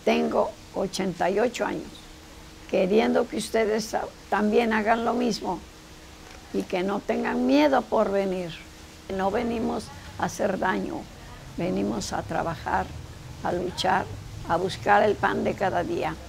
tengo 88 años, queriendo que ustedes también hagan lo mismo y que no tengan miedo por venir. No venimos a hacer daño, venimos a trabajar, a luchar, a buscar el pan de cada día.